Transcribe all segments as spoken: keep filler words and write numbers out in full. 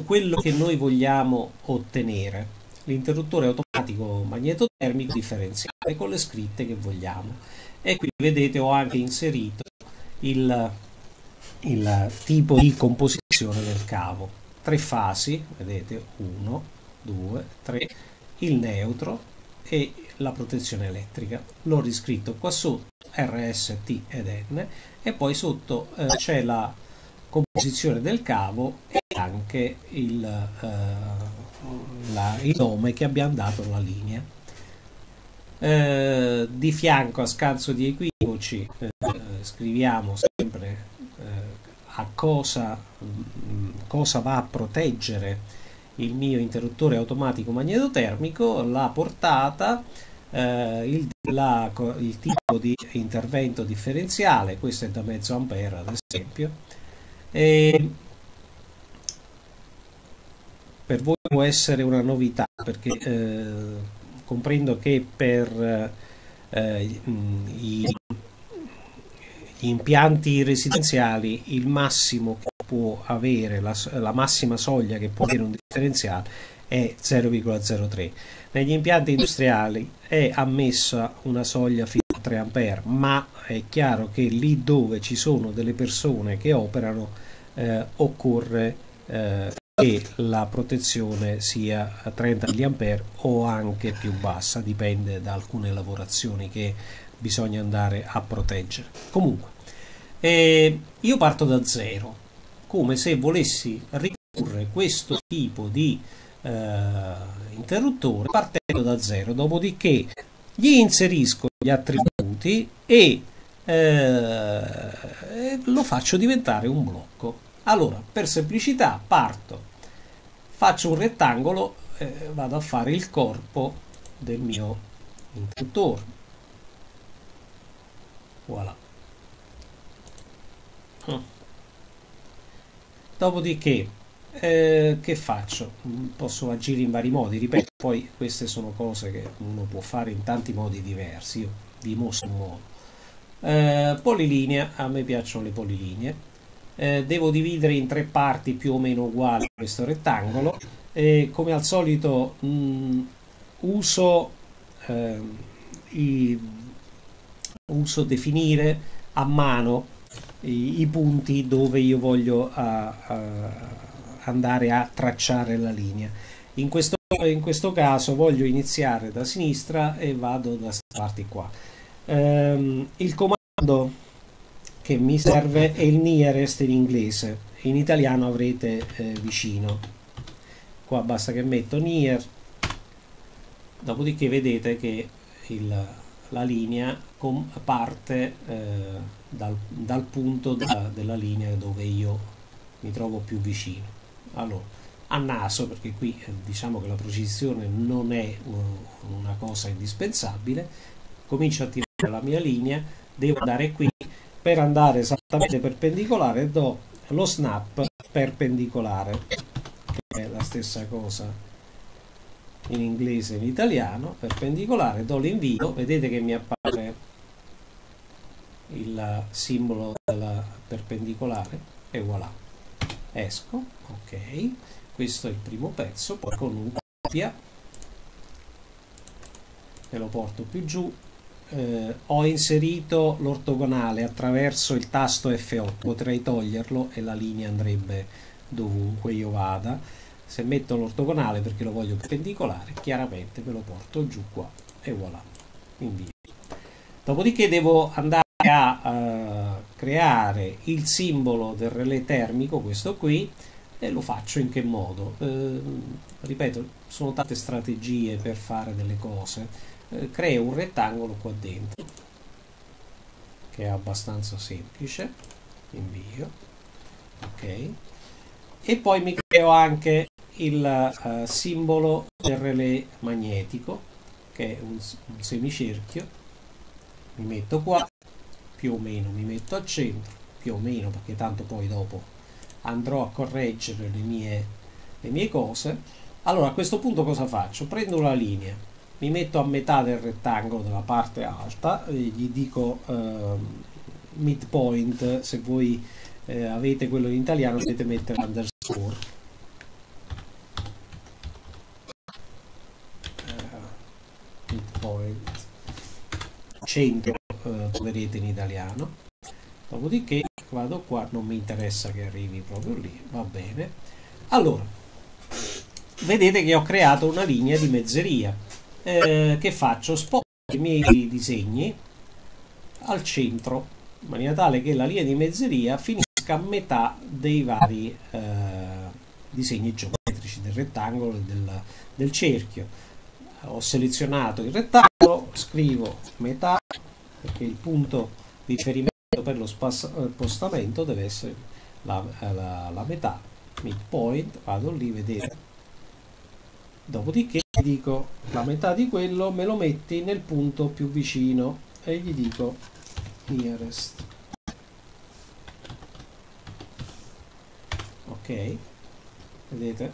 quello che noi vogliamo ottenere, l'interruttore automatico magnetotermico differenziale con le scritte che vogliamo. E qui vedete ho anche inserito il, il tipo di composizione del cavo, tre fasi, vedete, uno, due, tre, il neutro e la protezione elettrica. L'ho riscritto qua sotto R S T ed N, e poi sotto eh, c'è la composizione del cavo e anche il, eh, la, il nome che abbiamo dato alla linea. Eh, di fianco, a scanso di equivoci, eh, scriviamo sempre eh, a cosa, mh, cosa va a proteggere il mio interruttore automatico magnetotermico, la portata, eh, il, la, il tipo di intervento differenziale, questo è da mezzo ampere ad esempio, e per voi può essere una novità perché eh, comprendo che per eh, i, gli impianti residenziali il massimo che può avere, la, la massima soglia che può avere un differenziale è zero virgola zero tre. Negli impianti industriali è ammessa una soglia fino a tre ampere, ma è chiaro che lì dove ci sono delle persone che operano eh, occorre eh, che la protezione sia a trenta milliampere o anche più bassa, dipende da alcune lavorazioni che bisogna andare a proteggere. Comunque eh, io parto da zero, come se volessi ridurre questo tipo di eh, interruttore partendo da zero, dopodiché gli inserisco gli attributi e eh, lo faccio diventare un blocco. Allora, per semplicità parto, faccio un rettangolo, eh, vado a fare il corpo del mio interruttore. Voilà. Dopodiché eh, che faccio? Posso agire in vari modi, ripeto, poi queste sono cose che uno può fare in tanti modi diversi, io vi mostro un modo. Eh, polilinea, a me piacciono le polilinee. Eh, devo dividere in tre parti più o meno uguali questo rettangolo e come al solito mh, uso, eh, i, uso definire a mano i, i punti dove io voglio a, a andare a tracciare la linea. In questo, in questo caso voglio iniziare da sinistra e vado da queste parti qua. Um, il comando che mi serve è il nearest in inglese, in italiano avrete eh, vicino. Qua basta che metto near, dopodiché vedete che il, la linea parte eh, dal, dal punto da, della linea dove io mi trovo più vicino. Allora, a naso, perché qui eh, diciamo che la precisione non è uh, una cosa indispensabile, comincio a tirare la mia linea, devo andare qui, per andare esattamente perpendicolare do lo snap perpendicolare, che è la stessa cosa in inglese e in italiano, perpendicolare, do l'invio, vedete che mi appare il simbolo della perpendicolare e voilà, esco, ok, questo è il primo pezzo, poi con un copia e lo porto più giù. Eh, ho inserito l'ortogonale attraverso il tasto F otto, potrei toglierlo e la linea andrebbe dovunque io vada. Se metto l'ortogonale perché lo voglio perpendicolare, chiaramente me lo porto giù qua e voilà, invio. Dopodiché devo andare a uh, creare il simbolo del relè termico, questo qui, e lo faccio in che modo? Eh, ripeto, sono tante strategie per fare delle cose. Creo un rettangolo qua dentro che è abbastanza semplice, invio, ok, e poi mi creo anche il uh, simbolo del relè magnetico che è un, un semicerchio, mi metto qua, più o meno mi metto al centro, più o meno perché tanto poi dopo andrò a correggere le mie, le mie cose. Allora a questo punto cosa faccio? Prendo la linea, mi metto a metà del rettangolo della parte alta, e gli dico eh, midpoint, se voi eh, avete quello in italiano dovete mettere underscore, centro eh, troverete in italiano. Dopodiché vado qua, non mi interessa che arrivi proprio lì, va bene. Allora, vedete che ho creato una linea di mezzeria. Eh, che faccio? Sposto i miei disegni al centro, in maniera tale che la linea di mezzeria finisca a metà dei vari eh, disegni geometrici, del rettangolo e del, del cerchio. Ho selezionato il rettangolo, scrivo metà, perché il punto di riferimento per lo spostamento deve essere la, la, la metà, midpoint, vado lì, vedete. Dopodiché dico la metà di quello me lo metti nel punto più vicino e gli dico nearest. Ok, vedete?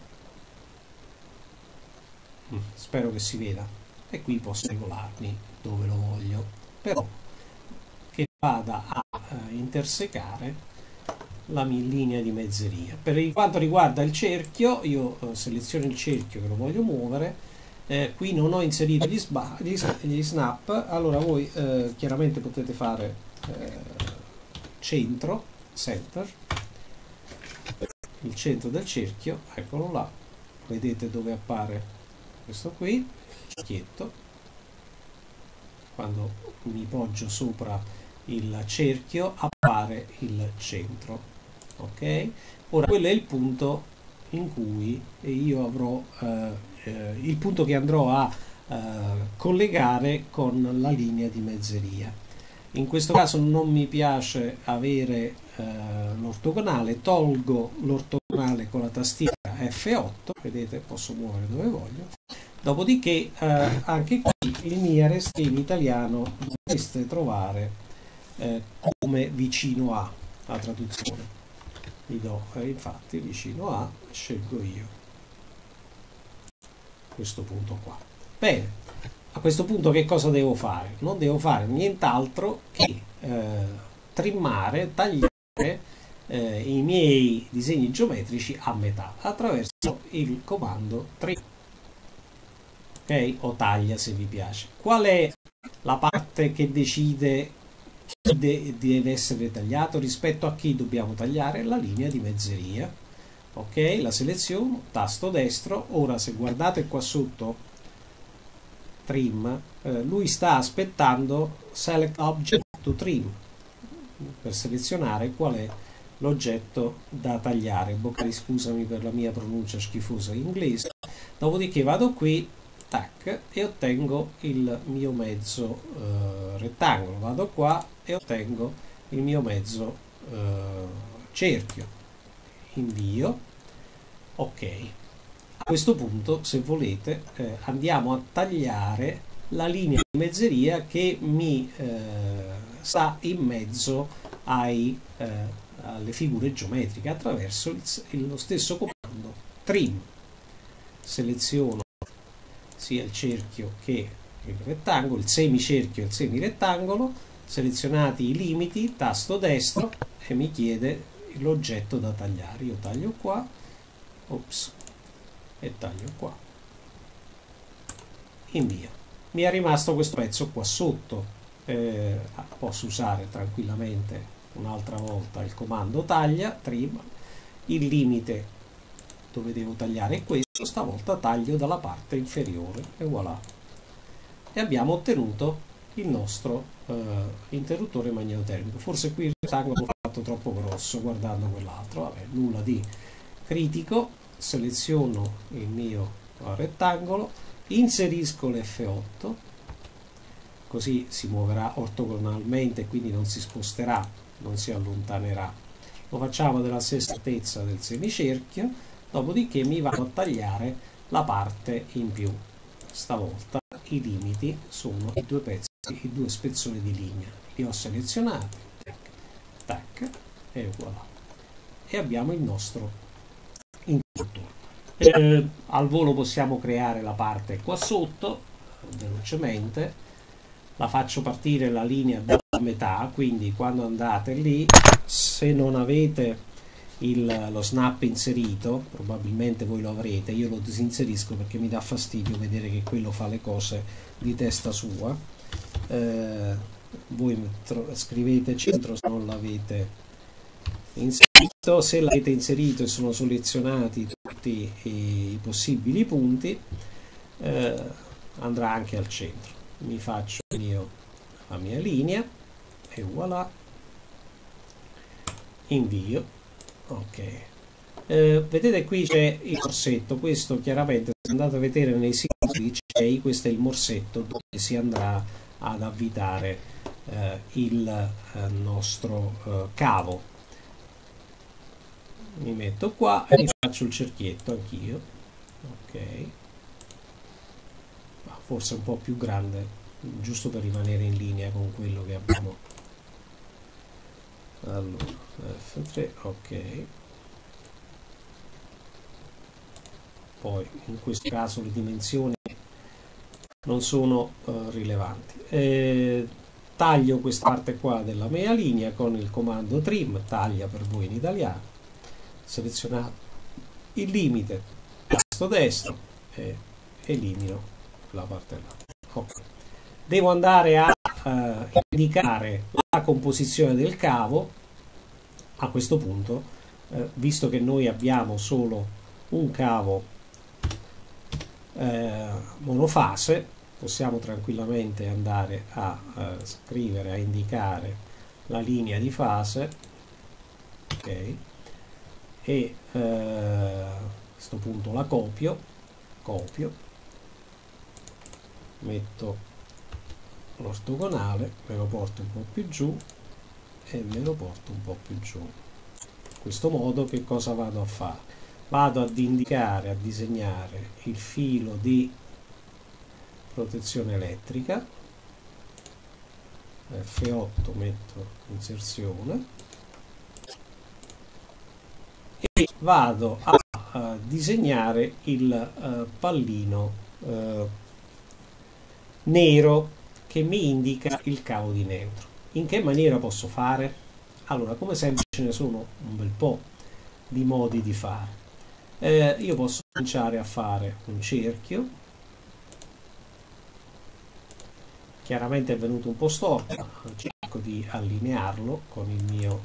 Mm, spero che si veda. E qui posso regolarmi dove lo voglio, però che vada a uh, intersecare la mia linea di mezzeria. Per quanto riguarda il cerchio, io uh, seleziono il cerchio che lo voglio muovere. Eh, qui non ho inserito gli, gli, gli snap, allora voi eh, chiaramente potete fare eh, centro, center, il centro del cerchio, eccolo là, vedete dove appare questo qui, cerchietto, quando mi poggio sopra il cerchio appare il centro, ok? Ora quello è il punto in cui io avrò eh, eh, il punto che andrò a eh, collegare con la linea di mezzeria. In questo caso non mi piace avere eh, l'ortogonale, tolgo l'ortogonale con la tastiera F otto, vedete, posso muovere dove voglio. Dopodiché eh, anche qui il nearest in italiano dovreste trovare eh, come vicino a la traduzione. Vi do eh, infatti vicino a, scelgo io questo punto qua. Bene, a questo punto che cosa devo fare? Non devo fare nient'altro che eh, trimmare, tagliare eh, i miei disegni geometrici a metà attraverso il comando trim, ok? O taglia se vi piace. Qual è la parte che decide chi de- deve essere tagliato, rispetto a chi dobbiamo tagliare? La linea di mezzeria. Ok, la seleziono, tasto destro. Ora se guardate qua sotto trim, eh, lui sta aspettando select object to trim per selezionare qual è l'oggetto da tagliare. Boccari, scusami per la mia pronuncia schifosa in inglese. Dopodiché vado qui, tac, e ottengo il mio mezzo eh, rettangolo. Vado qua e ottengo il mio mezzo eh, cerchio. Invio. Ok, a questo punto, se volete, eh, andiamo a tagliare la linea di mezzeria che mi eh, sta in mezzo ai, eh, alle figure geometriche attraverso il, il, lo stesso comando trim. Seleziono sia il cerchio che il rettangolo, il semicerchio e il semirettangolo, selezionati i limiti, tasto destro, e mi chiede l'oggetto da tagliare. Io taglio qua, ops, e taglio qua, invio. Mi è rimasto questo pezzo qua sotto. Eh, posso usare tranquillamente un'altra volta il comando taglia, trim, il limite dove devo tagliare è questo, stavolta taglio dalla parte inferiore e voilà, e abbiamo ottenuto il nostro eh, interruttore magnetotermico. Forse qui il rettangolo l'ho fatto troppo grosso guardando quell'altro, vabbè, nulla di critico. Seleziono il mio rettangolo, inserisco l'F otto, così si muoverà ortogonalmente e quindi non si sposterà, non si allontanerà. Lo facciamo della stessa altezza del semicerchio, dopodiché mi vado a tagliare la parte in più. Stavolta i limiti sono i due pezzi, i due spezzoni di linea. Li ho selezionati, tac, tac, e voilà. E abbiamo il nostro interruttore. Eh, al volo possiamo creare la parte qua sotto, velocemente. La faccio partire la linea da metà, quindi quando andate lì, se non avete il, lo snap inserito, probabilmente voi lo avrete, io lo disinserisco perché mi dà fastidio vedere che quello fa le cose di testa sua. Eh, voi scrivete centro se non l'avete inserito. Se l'avete inserito e sono selezionati tutti i possibili punti, eh, andrà anche al centro. Mi faccio io la mia linea e voilà, invio. Ok, eh, vedete qui c'è il morsetto. Questo chiaramente, se andate a vedere nei siti di C J, questo è il morsetto dove si andrà ad avvitare eh, il eh, nostro eh, cavo. Mi metto qua e mi faccio il cerchietto anch'io. Ok, forse un po' più grande, giusto per rimanere in linea con quello che abbiamo. Allora F tre, ok, poi in questo caso le dimensioni non sono uh, rilevanti. Eh, taglio questa parte qua della mia linea con il comando trim, taglia per voi in italiano, selezionato il limite, tasto destro e elimino la parte là. Okay. Devo andare a uh, indicare la composizione del cavo. A questo punto, eh, visto che noi abbiamo solo un cavo eh, monofase, possiamo tranquillamente andare a, a scrivere, a indicare la linea di fase, ok, e eh, a questo punto la copio, copio, metto l'ortogonale, me lo porto un po' più giù e me lo porto un po' più giù. In questo modo che cosa vado a fare? Vado ad indicare, a disegnare il filo di protezione elettrica. F otto, metto inserzione e vado a, a disegnare il uh, pallino uh, nero che mi indica il cavo di neutro. In che maniera posso fare? Allora, come sempre ce ne sono un bel po' di modi di fare. Eh, io posso cominciare a fare un cerchio. Chiaramente è venuto un po' storto, cerco di allinearlo con il mio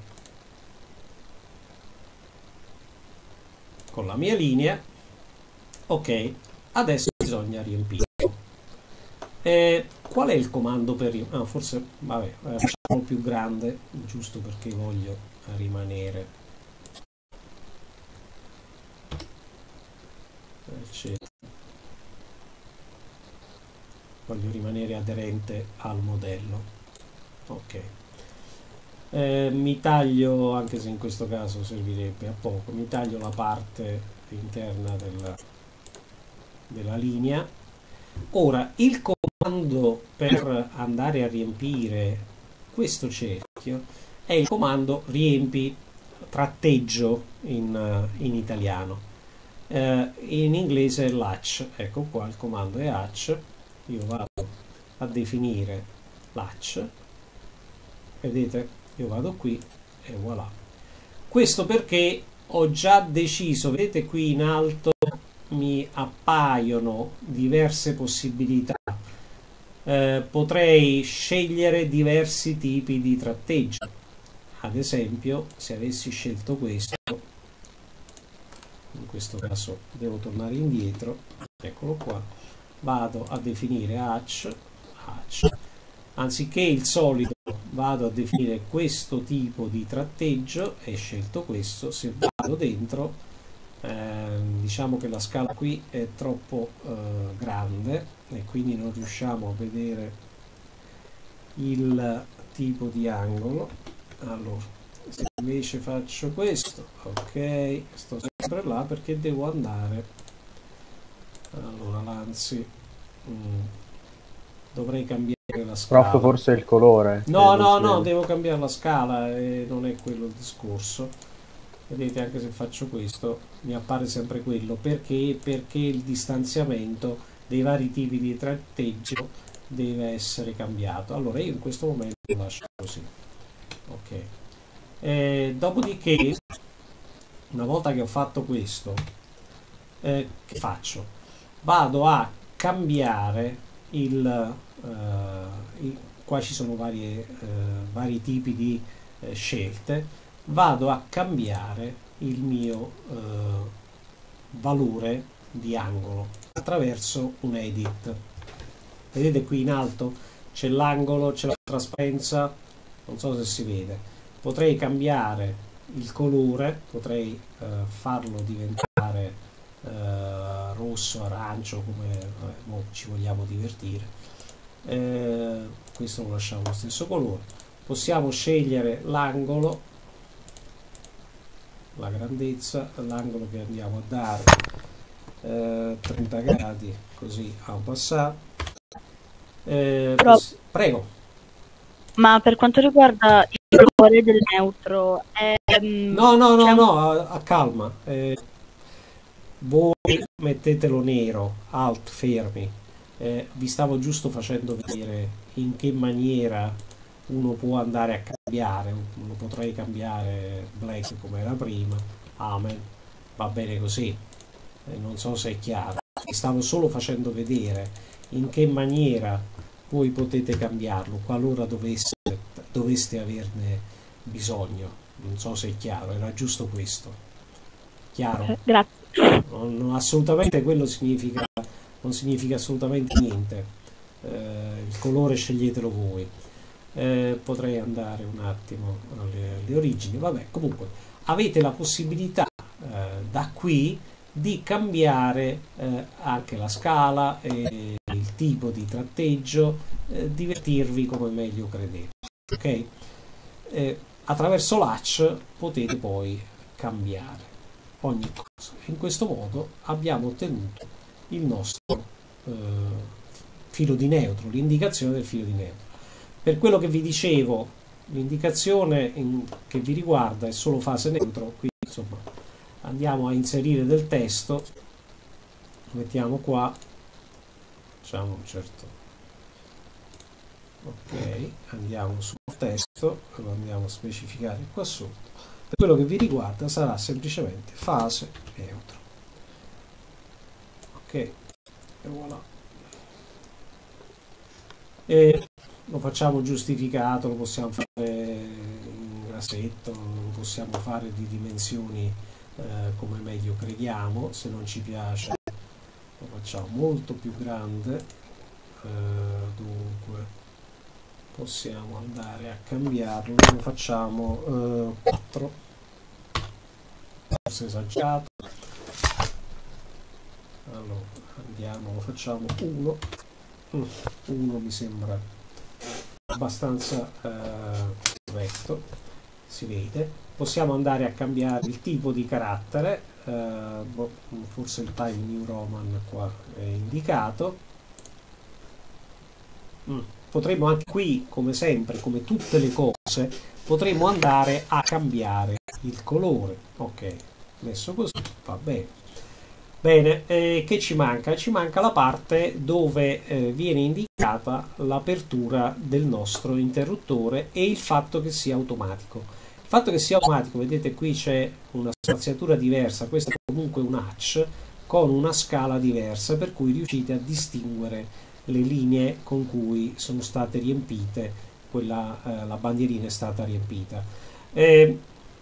con la mia linea. Ok, adesso bisogna riempirlo. Eh, qual è il comando per riempire? Ah, forse, vabbè, facciamo più grande, giusto perché voglio rimanere, eccetera. Voglio rimanere aderente al modello. Ok. Eh, mi taglio, anche se in questo caso servirebbe a poco, mi taglio la parte interna della, della linea. Ora, il comando per andare a riempire questo cerchio è il comando riempi tratteggio in, in italiano. Eh, in inglese è latch. Ecco qua, il comando è hatch. Io vado a definire latch. Vedete? Io vado qui e voilà. Questo perché ho già deciso, vedete qui in alto mi appaiono diverse possibilità. Eh, potrei scegliere diversi tipi di tratteggio. Ad esempio, se avessi scelto questo, in questo caso devo tornare indietro, eccolo qua, vado a definire hatch, hatch. Anziché il solito vado a definire questo tipo di tratteggio e scelto questo. Se vado dentro, eh, diciamo che la scala qui è troppo eh, grande e quindi non riusciamo a vedere il tipo di angolo. Allora, se invece faccio questo, ok, sto sempre là perché devo andare, allora l'anzi mm, dovrei cambiare la scala. Troppo forse il colore. No, no, no, devo cambiare la scala e non è quello il discorso. Vedete, anche se faccio questo mi appare sempre quello. Perché? Perché il distanziamento dei vari tipi di tratteggio deve essere cambiato. Allora io in questo momento lo lascio così. Ok. Eh, dopodiché, una volta che ho fatto questo, eh, che faccio? Vado a cambiare il, uh, il qua ci sono varie, eh, vari tipi di eh, scelte, vado a cambiare il mio eh, valore di angolo attraverso un edit. Vedete qui in alto c'è l'angolo, c'è la trasparenza, non so se si vede. Potrei cambiare il colore, potrei eh, farlo diventare eh, rosso, arancio, come eh, ci vogliamo divertire. Eh, questo lo lasciamo lo stesso colore. Possiamo scegliere l'angolo, la grandezza, l'angolo che andiamo a dare, eh, trenta gradi, così a un passato. Eh, Però, prego. ma per quanto riguarda il colore del neutro, ehm, no, no, no, c'è un- no, a, a calma. Eh, voi mettetelo nero, alt, fermi. Eh, vi stavo giusto facendo vedere in che maniera uno può andare a cambiare. Uno potrei cambiare black come era prima, amen, va bene così. Eh, non so se è chiaro. Vi stavo solo facendo vedere in che maniera voi potete cambiarlo qualora dovesse, doveste averne bisogno. Non so se è chiaro, era giusto questo. Chiaro? eh, grazie. Non, non- assolutamente quello significa, non significa assolutamente niente. Eh, il colore sceglietelo voi. Eh, potrei andare un attimo alle, alle origini. Vabbè, comunque avete la possibilità eh, da qui di cambiare eh, anche la scala e il tipo di tratteggio, eh, divertirvi come meglio credete. Ok? Eh, attraverso l'hatch potete poi cambiare ogni cosa. In questo modo abbiamo ottenuto il nostro eh, filo di neutro, l'indicazione del filo di neutro. Per quello che vi dicevo, l'indicazione in- che vi riguarda è solo fase neutro, quindi insomma andiamo a inserire del testo, lo mettiamo qua, facciamo un certo, ok, andiamo sul testo, lo andiamo a specificare qua sotto. Per quello che vi riguarda sarà semplicemente fase neutro, ok, e voilà. E lo facciamo giustificato, lo possiamo fare in grassetto, lo possiamo fare di dimensioni eh, come meglio crediamo. Se non ci piace lo facciamo molto più grande, eh, dunque possiamo andare a cambiarlo, lo facciamo eh, quattro, forse esagerato. Allora andiamo, lo facciamo uno, uno mi sembra abbastanza eh, corretto, si vede. Possiamo andare a cambiare il tipo di carattere, eh, boh, forse il Time New Roman qua è indicato. Mm. Potremmo anche qui, come sempre, come tutte le cose, potremmo andare a cambiare il colore. Ok, messo così va bene. Bene, eh, che ci manca? Ci manca la parte dove eh, viene indicata l'apertura del nostro interruttore e il fatto che sia automatico. Il fatto che sia automatico, vedete qui c'è una spaziatura diversa, questo è comunque un hatch con una scala diversa, per cui riuscite a distinguere le linee con cui sono state riempite, quella, eh, la bandierina è stata riempita. Eh,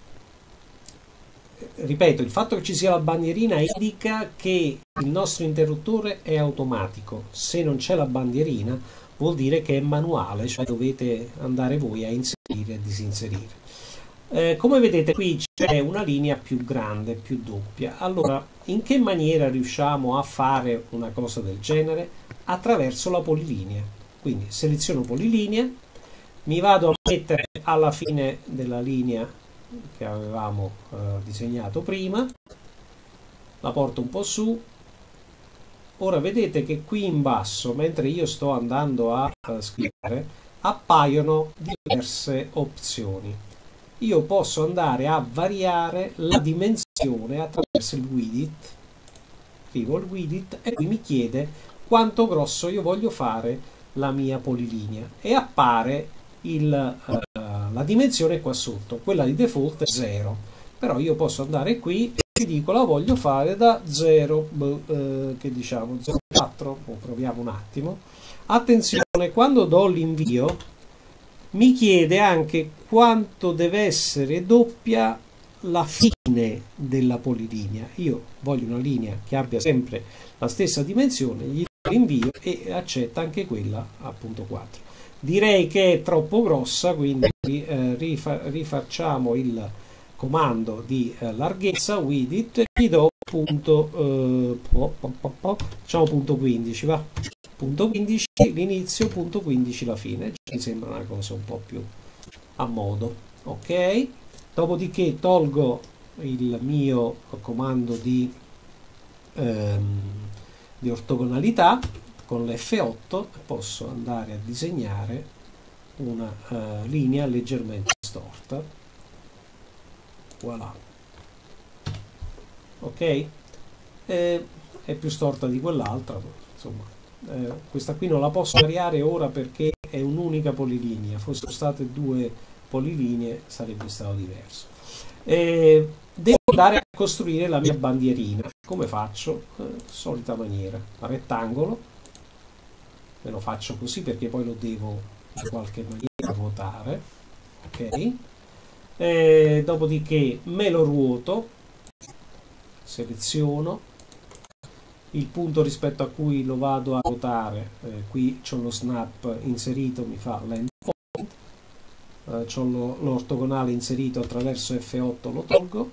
ripeto, il fatto che ci sia la bandierina indica che il nostro interruttore è automatico. Se non c'è la bandierina vuol dire che è manuale, cioè dovete andare voi a inserire e disinserire. Eh, come vedete qui c'è una linea più grande, più doppia. Allora, in che maniera riusciamo a fare una cosa del genere? Attraverso la polilinea. Quindi seleziono polilinea, mi vado a mettere alla fine della linea che avevamo eh, disegnato prima, la porto un po' su. Ora vedete che qui in basso, mentre io sto andando a, a scrivere, appaiono diverse opzioni. Io posso andare a variare la dimensione attraverso il width, scrivo il width e qui mi chiede quanto grosso io voglio fare la mia polilinea e appare il, uh, la dimensione qua sotto, quella di default è zero, però io posso andare qui e vi dico la voglio fare da zero, eh, che diciamo zero virgola quattro, o proviamo un attimo. Attenzione, quando do l'invio Mi chiede anche quanto deve essere doppia la fine della polilinea. Io voglio una linea che abbia sempre la stessa dimensione, gli do l'invio e accetta anche quella a punto quattro. Direi che è troppo grossa, quindi eh, rifa rifacciamo il comando di eh, larghezza width e gli do punto, eh, po, po, po, po, facciamo punto quindici, va? Punto quindici l'inizio, punto quindici la fine. Mi sembra una cosa un po' più a modo, ok? Dopodiché tolgo il mio comando di, ehm, di ortogonalità con l'F otto e posso andare a disegnare una uh, linea leggermente storta. Voilà. Ok? Eh, è più storta di quell'altra, insomma. Eh, questa qui non la posso variare ora perché è un'unica polilinea. Fossero state due polilinee sarebbe stato diverso. Eh, devo andare a costruire la mia bandierina. Come faccio? Eh, solita maniera, rettangolo. Me lo faccio così perché poi lo devo in qualche maniera ruotare. Ok. Eh, dopodiché me lo ruoto, seleziono il punto rispetto a cui lo vado a ruotare. Eh, qui c'ho lo snap inserito, mi fa l'end point. Eh, c'ho l'ortogonale inserito attraverso F otto, lo tolgo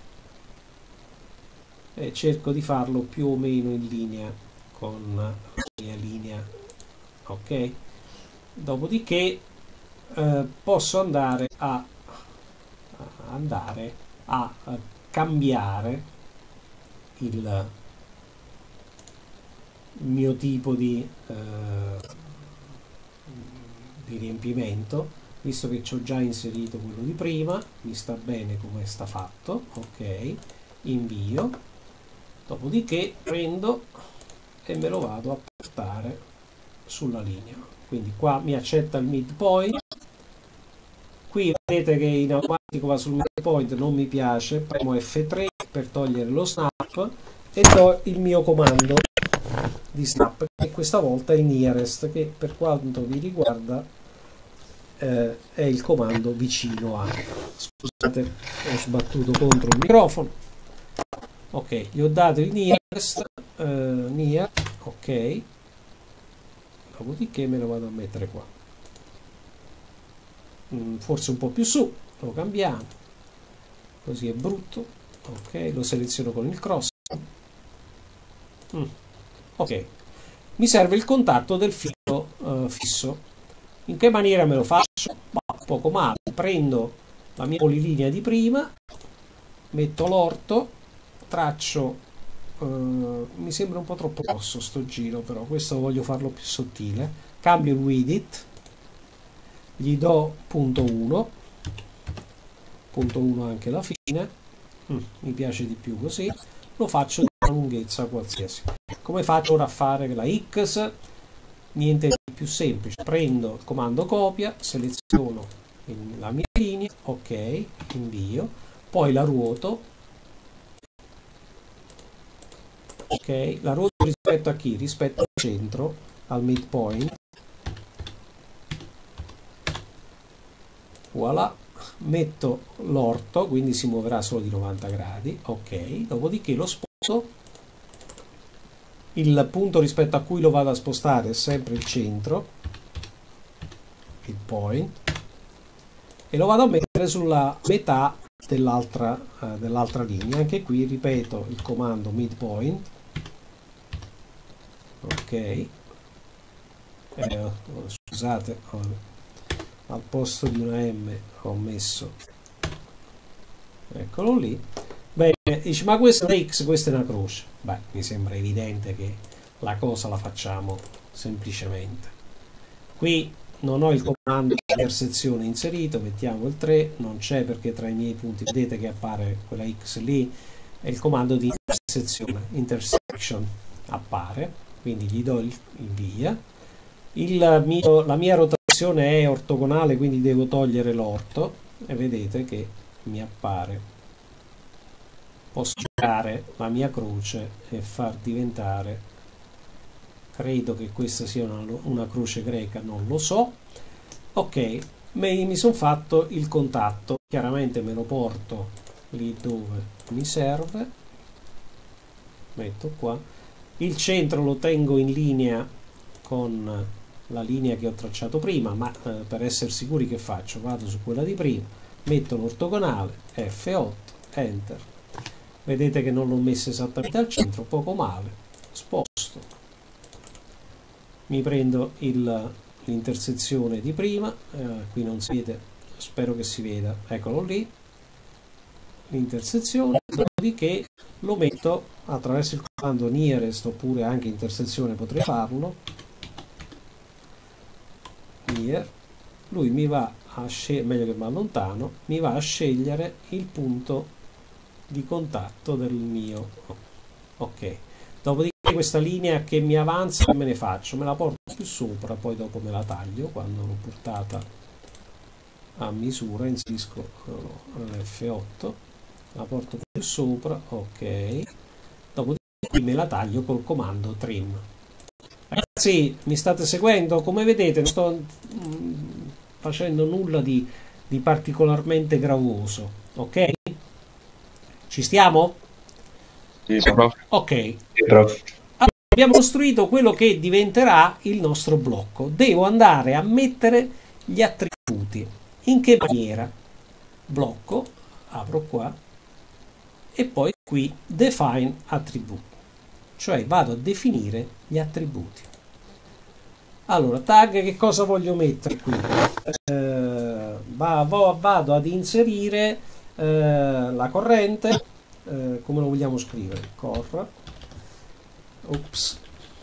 e cerco di farlo più o meno in linea con la mia linea. Ok, dopodiché eh, posso andare a, a andare a, a cambiare il mio tipo di, eh, di riempimento, visto che ci ho già inserito quello di prima. Mi sta bene come sta fatto. Ok, invio, dopodiché prendo e me lo vado a portare sulla linea. Quindi qua mi accetta il midpoint. Qui vedete che in automatico va sul midpoint, non mi piace, premo F tre per togliere lo snap e do il mio comando di snap, che questa volta è il nearest, che per quanto vi riguarda eh, è il comando vicino a. Scusate, ho sbattuto contro il microfono. Ok, gli ho dato il nearest, eh, near, ok, dopodiché me lo vado a mettere qua, mm, forse un po' più su, lo cambiamo, così è brutto. Ok, lo seleziono con il cross. mm. Ok, mi serve il contatto del filo uh, fisso. In che maniera me lo faccio? Bah, poco male, prendo la mia polilinea di prima, metto l'orto, traccio, uh, mi sembra un po' troppo grosso sto giro, però questo voglio farlo più sottile, cambio il width, gli do punto uno, punto uno anche la fine, mm, mi piace di più così, lo faccio di una lunghezza qualsiasi. Come faccio ora a fare la X? Niente di più semplice, prendo il comando copia, seleziono la mia linea, ok, invio, poi la ruoto, ok, la ruoto rispetto a chi? Rispetto al centro, al midpoint, voilà, metto l'orto, quindi si muoverà solo di novanta gradi, ok, dopodiché lo sposto. Il punto rispetto a cui lo vado a spostare è sempre il centro, il point, e lo vado a mettere sulla metà dell'altra uh, dell'altra linea. Anche qui ripeto il comando midpoint, ok, eh, oh, scusate, oh, al posto di una M ho messo, eccolo lì. Bene, dici, ma questa è una X, questa è una croce. Beh, mi sembra evidente che la cosa la facciamo semplicemente. Qui non ho il comando di intersezione inserito, mettiamo il tre, non c'è perché tra i miei punti vedete che appare quella X lì, e il comando di intersezione, intersection, appare, quindi gli do il, il via. Il mio, la mia rotazione è ortogonale, quindi devo togliere l'orto e vedete che mi appare. Posso girare la mia croce e far diventare, credo che questa sia una, una croce greca, non lo so. Ok, mi, mi sono fatto il contatto, chiaramente me lo porto lì dove mi serve, metto qua, il centro lo tengo in linea con la linea che ho tracciato prima, ma eh, per essere sicuri che faccio? Vado su quella di prima, metto un ortogonale, F otto, Enter. Vedete che non l'ho messo esattamente al centro, poco male, sposto, mi prendo l'intersezione di prima, eh, qui non si vede, spero che si veda, eccolo lì, l'intersezione, dopodiché lo metto attraverso il comando nearest, oppure anche intersezione potrei farlo, near, lui mi va a scegliere, meglio che mi allontano, mi va a scegliere il punto di contatto del mio, ok, dopodiché questa linea che mi avanza che me ne faccio? Me la porto più sopra, poi dopo me la taglio quando l'ho portata a misura, inserisco F otto, la porto più sopra, ok, dopodiché qui me la taglio col comando trim. Ragazzi, mi state seguendo? Come vedete non sto mh, facendo nulla di, di particolarmente gravoso, ok? Ci stiamo? Sì, prof. Ok. Sì, prof. Allora, abbiamo costruito quello che diventerà il nostro blocco. Devo andare a mettere gli attributi. In che maniera? Blocco, apro qua, e poi qui define attributi. Cioè vado a definire gli attributi. Allora, tag, che cosa voglio mettere qui? Eh, vado ad inserire eh, la corrente, eh, come lo vogliamo scrivere? Cor, ops,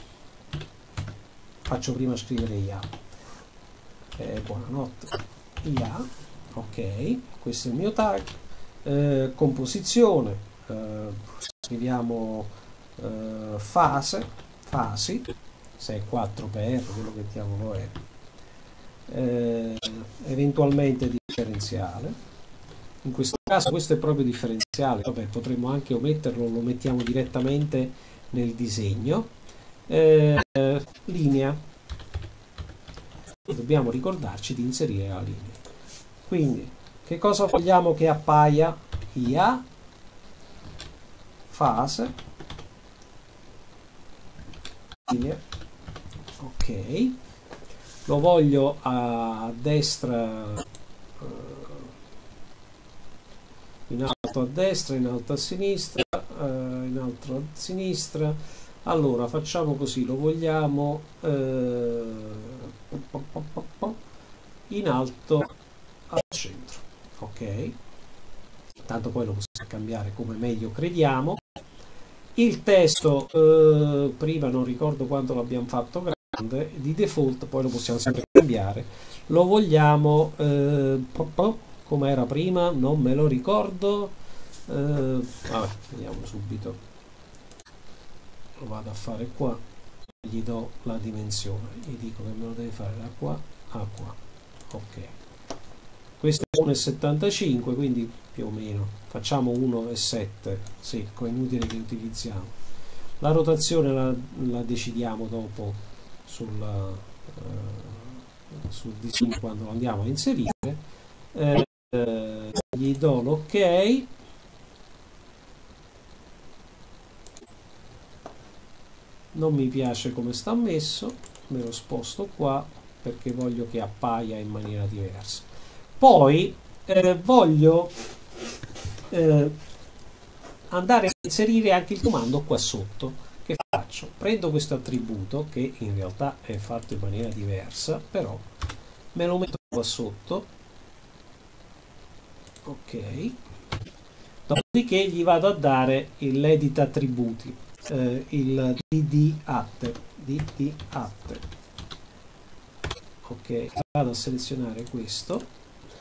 faccio prima scrivere I A. Eh, buonanotte, I A, ok, questo è il mio tag. Eh, composizione, eh, scriviamo eh, fase, fasi, se è quattro P R, quello che diavolo è, eh, eventualmente differenziale, in questo caso questo è proprio differenziale, vabbè, potremmo anche ometterlo, lo mettiamo direttamente nel disegno, eh, linea, dobbiamo ricordarci di inserire la linea, quindi che cosa vogliamo che appaia? I A, fase, linea, ok, lo voglio a destra, in alto a destra, in alto a sinistra, in alto a sinistra. Allora facciamo così, lo vogliamo eh, in alto al centro, ok, tanto poi lo possiamo cambiare come meglio crediamo. Il testo eh, prima non ricordo quanto l'abbiamo fatto grande, di default poi lo possiamo sempre cambiare, lo vogliamo eh, come era prima, non me lo ricordo, eh, vabbè, vediamo subito, lo vado a fare qua, gli do la dimensione, gli dico che me lo deve fare da qua a qua, ok, questo è uno virgola settantacinque, quindi più o meno facciamo uno virgola sette secco, è inutile che utilizziamo la rotazione, la, la decidiamo dopo sulla, uh, sul disegno quando lo andiamo a inserire. eh, eh, gli do l'ok, non mi piace come sta messo, me lo sposto qua perché voglio che appaia in maniera diversa. Poi eh, voglio eh, andare a inserire anche il comando qua sotto. Che faccio? Prendo questo attributo che in realtà è fatto in maniera diversa, però me lo metto qua sotto, ok, dopodiché gli vado a dare l'edit attributi, eh, il dd at, dd at, ok, vado a selezionare questo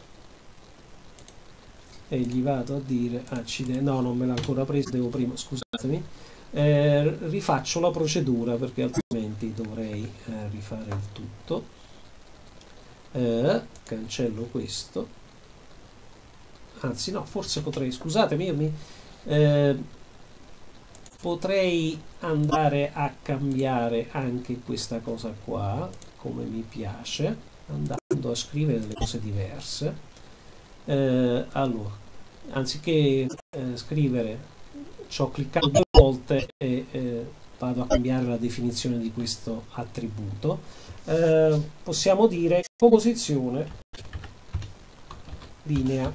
e gli vado a dire accidente, no, non me l'ha ancora preso, devo prima, scusatemi, eh, rifaccio la procedura perché altrimenti dovrei eh, rifare il tutto, eh, cancello questo, anzi no, forse potrei, scusatemi, io mi, eh, potrei andare a cambiare anche questa cosa qua come mi piace, andando a scrivere delle cose diverse. Eh, allora, anziché eh, scrivere, ci ho cliccato due volte e eh, vado a cambiare la definizione di questo attributo. Eh, possiamo dire composizione linea.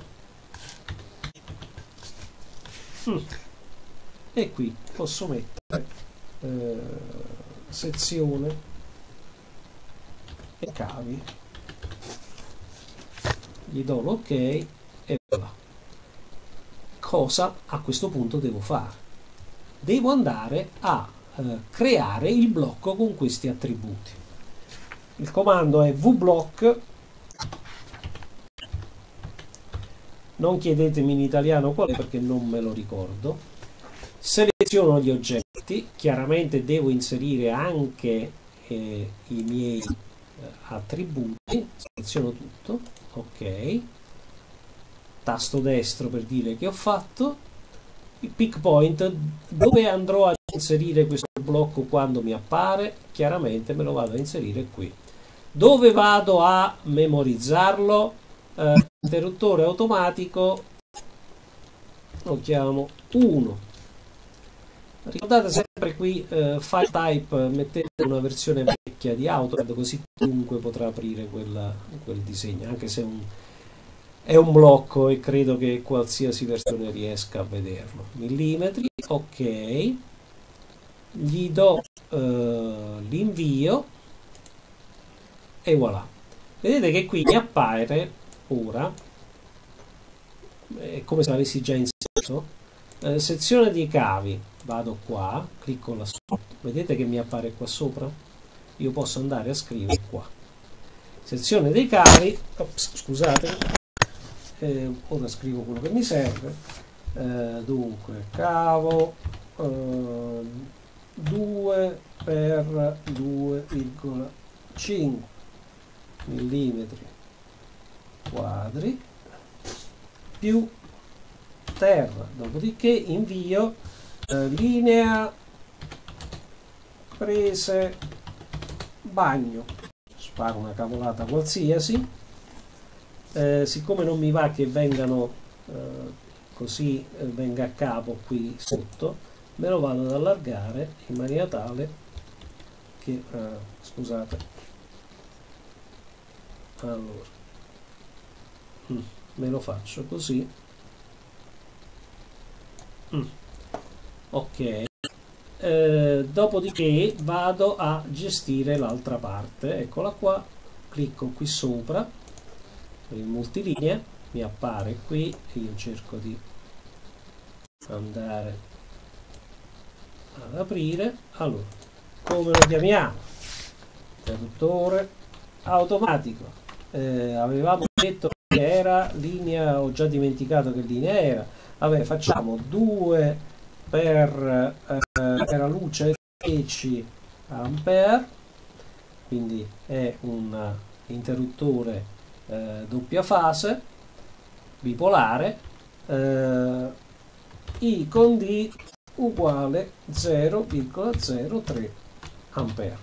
Mm. E qui posso mettere eh, sezione e cavi, gli do l'ok e voilà. Cosa a questo punto devo fare? Devo andare a eh, creare il blocco con questi attributi. Il comando è vblock, non chiedetemi in italiano qual è perché non me lo ricordo. Seleziono gli oggetti, chiaramente devo inserire anche eh, i miei eh, attributi, seleziono tutto, ok, tasto destro per dire che ho fatto, il pick point, dove andrò a inserire questo blocco quando mi appare, chiaramente me lo vado a inserire qui. Dove vado a memorizzarlo? Eh, interruttore automatico, lo chiamo uno. Ricordate sempre qui eh, file type, mettete una versione vecchia di AutoCAD così chiunque potrà aprire quella, quel disegno, anche se è un, è un blocco e credo che qualsiasi versione riesca a vederlo. Millimetri, ok, gli do eh, l'invio e voilà. Vedete che qui mi appare ora, è come se l'avessi già inserito, eh, sezione di cavi, vado qua, clicco là sotto, vedete che mi appare qua sopra? Io posso andare a scrivere qua. Sezione dei cavi, ops, scusate, eh, ora scrivo quello che mi serve, eh, dunque, cavo eh, due per due virgola cinque millimetri quadri più terra, dopodiché invio eh, linea prese bagno, sparo una cavolata qualsiasi, eh, siccome non mi va che vengano eh, così eh, venga a capo qui sotto, me lo vado ad allargare in maniera tale che eh, scusate, allora mm, me lo faccio così. Mm. Ok, eh, dopodiché vado a gestire l'altra parte, eccola qua, clicco qui sopra per il multilinea, mi appare qui e io cerco di andare ad aprire. Allora, come lo chiamiamo? Interruttore automatico, eh, avevamo detto che era linea, ho già dimenticato che linea era. Vabbè, facciamo due per eh, era luce dieci ampere, quindi è un interruttore eh, doppia fase bipolare, eh, I con D uguale zero virgola zero tre ampere.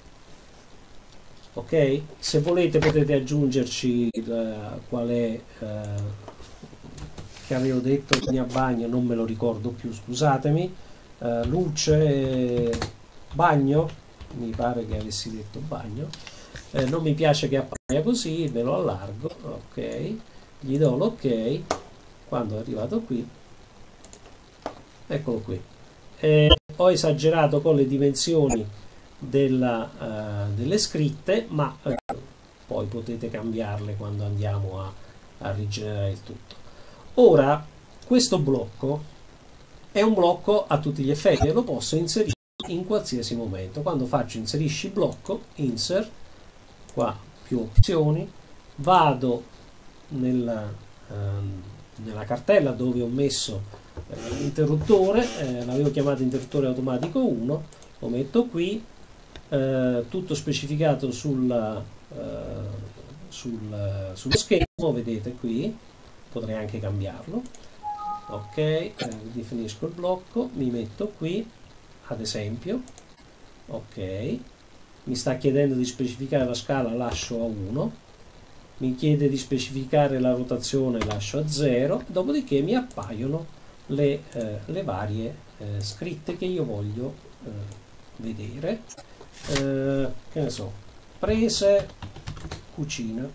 Ok? Se volete potete aggiungerci il, qual è eh, che avevo detto linea bagno, non me lo ricordo più, scusatemi, uh, luce bagno, mi pare che avessi detto bagno, eh, non mi piace che appaia così, me lo allargo, ok, gli do l'ok, quando è arrivato qui, eccolo qui, eh, ho esagerato con le dimensioni della, uh, delle scritte, ma uh, poi potete cambiarle quando andiamo a, a rigenerare il tutto. Ora, questo blocco è un blocco a tutti gli effetti e lo posso inserire in qualsiasi momento. Quando faccio inserisci blocco, insert, qua più opzioni, vado nella, ehm, nella cartella dove ho messo eh, l'interruttore, eh, l'avevo chiamato interruttore automatico uno, lo metto qui, eh, tutto specificato sulla, eh, sul, sullo schermo, vedete qui. Potrei anche cambiarlo, ok, eh, definisco il blocco, mi metto qui ad esempio, ok, mi sta chiedendo di specificare la scala, lascio a uno, mi chiede di specificare la rotazione, lascio a zero, dopodiché mi appaiono le, eh, le varie eh, scritte che io voglio eh, vedere. Eh, che ne so, prese, cucina,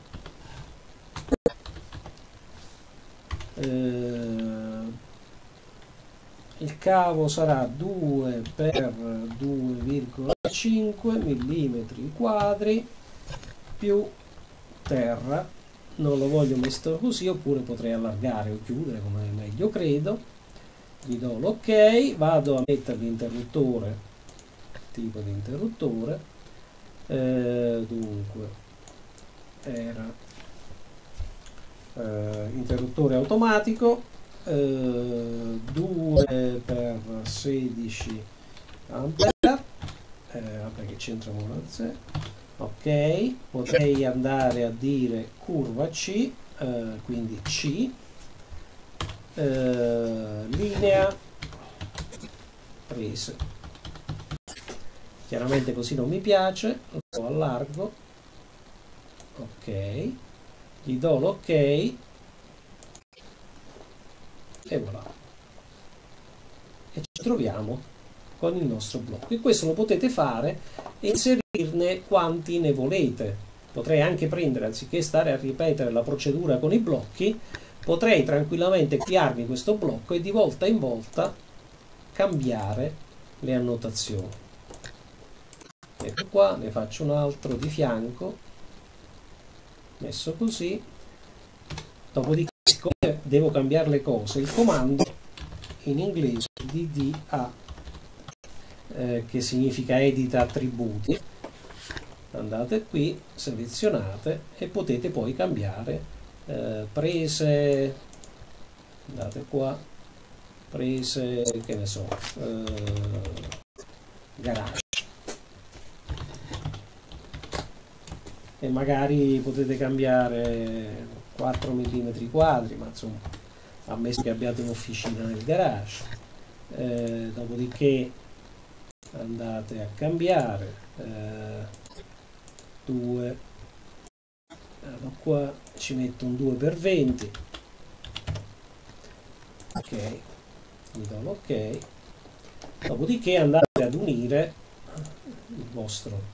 eh, il cavo sarà due per due virgola cinque millimetri quadri più terra, non lo voglio messo così, oppure potrei allargare o chiudere come meglio credo. Gli do l'ok, vado a mettere l'interruttore, tipo di interruttore, eh, dunque era eh, interruttore automatico, eh, due per sedici ampere, eh, vabbè che c'entra con la Z. Ok, potrei andare a dire curva C, eh, quindi C, eh, linea prese. Chiaramente così non mi piace, lo allargo, ok, gli do l'ok e voilà. E ci troviamo con il nostro blocco, e questo lo potete fare e inserirne quanti ne volete. Potrei anche prendere, anziché stare a ripetere la procedura con i blocchi, potrei tranquillamente crearmi questo blocco e di volta in volta cambiare le annotazioni. Ecco qua, ne faccio un altro di fianco, messo così. Dopodiché, siccome devo cambiare le cose, il comando in inglese D D A, eh, che significa edita attributi, andate qui, selezionate e potete poi cambiare eh, prese, andate qua, prese, che ne so, eh, garage, e magari potete cambiare quattro millimetri quadri, ma insomma, ammesso che abbiate un'officina nel garage. Eh, dopodiché andate a cambiare eh, due, allora qua ci metto un due per venti, ok, mi do l'ok, dopodiché andate ad unire il vostro,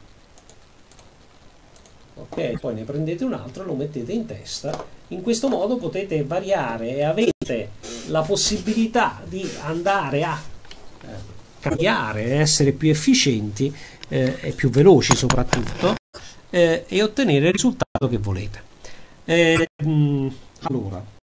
ok, poi ne prendete un altro e lo mettete in testa. In questo modo potete variare e avete la possibilità di andare a eh, cambiare, essere più efficienti eh, e più veloci soprattutto, eh, e ottenere il risultato che volete. Eh, mh, allora